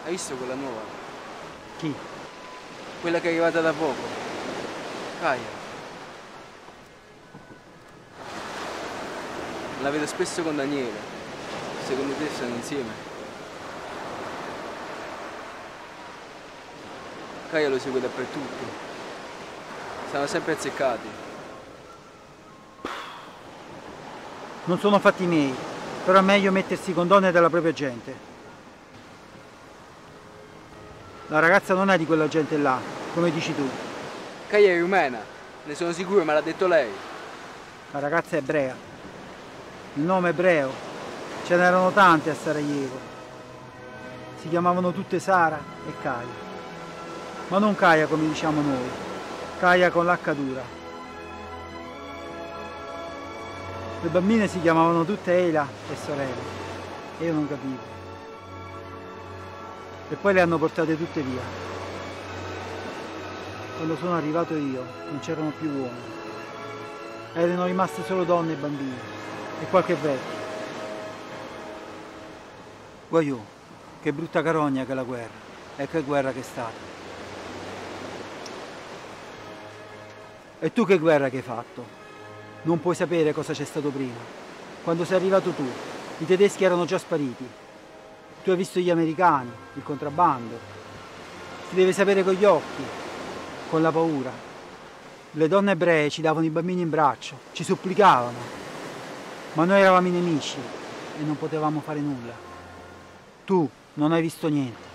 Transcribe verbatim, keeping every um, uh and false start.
Hai visto quella nuova? Chi? Quella che è arrivata da poco. Kaya. La vedo spesso con Daniele. Secondo te stanno insieme? Kaya lo segue dappertutto. Stanno sempre azzeccati. Non sono fatti miei, però è meglio mettersi con donne della propria gente. La ragazza non è di quella gente là, come dici tu. Kaya è rumena, ne sono sicuro, me l'ha detto lei. La ragazza è ebrea. Il nome è ebreo. Ce n'erano tante a Sarajevo. Si chiamavano tutte Sara e Kaya. Ma non Kaya come diciamo noi. Kaya con l'H dura. Le bambine si chiamavano tutte Eila e sorelle. E io non capivo. E poi le hanno portate tutte via. Quando sono arrivato io non c'erano più uomini. Erano rimaste solo donne e bambini e qualche vecchio. Guaiù, che brutta carogna che è la guerra. E che guerra che è stata. E tu che guerra che hai fatto? Non puoi sapere cosa c'è stato prima. Quando sei arrivato tu, i tedeschi erano già spariti. Tu hai visto gli americani, il contrabbando. Si deve sapere con gli occhi, con la paura. Le donne ebree ci davano i bambini in braccio, ci supplicavano. Ma noi eravamo i nemici e non potevamo fare nulla. Tu non hai visto niente.